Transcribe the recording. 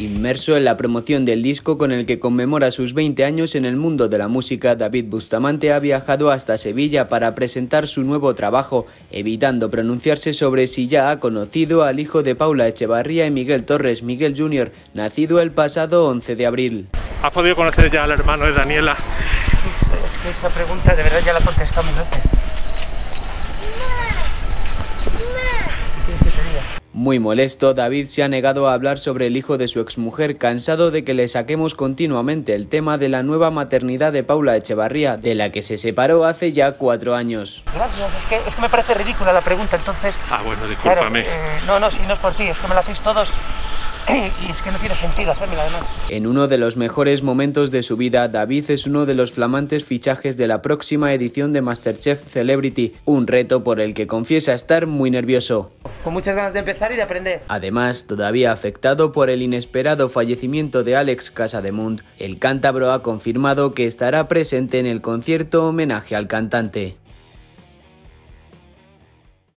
Inmerso en la promoción del disco con el que conmemora sus 20 años en el mundo de la música, David Bustamante ha viajado hasta Sevilla para presentar su nuevo trabajo, evitando pronunciarse sobre si ya ha conocido al hijo de Paula Echevarría y Miguel Torres, Miguel Jr., nacido el pasado 11 de abril. ¿Has podido conocer ya al hermano de Daniela? Es que esa pregunta de verdad ya la he contestado mil veces. Muy molesto, David se ha negado a hablar sobre el hijo de su exmujer, cansado de que le saquemos continuamente el tema de la nueva maternidad de Paula Echevarría, de la que se separó hace ya 4 años. Gracias, es que me parece ridícula la pregunta, entonces... Ah, bueno, discúlpame. Claro, si no es por ti, es que me la hacéis todos... Y es que no tiene sentido hacérmela además. En uno de los mejores momentos de su vida, David es uno de los flamantes fichajes de la próxima edición de MasterChef Celebrity, un reto por el que confiesa estar muy nervioso. Con muchas ganas de empezar y de aprender. Además, todavía afectado por el inesperado fallecimiento de Àlex Casademunt, el cántabro ha confirmado que estará presente en el concierto homenaje al cantante.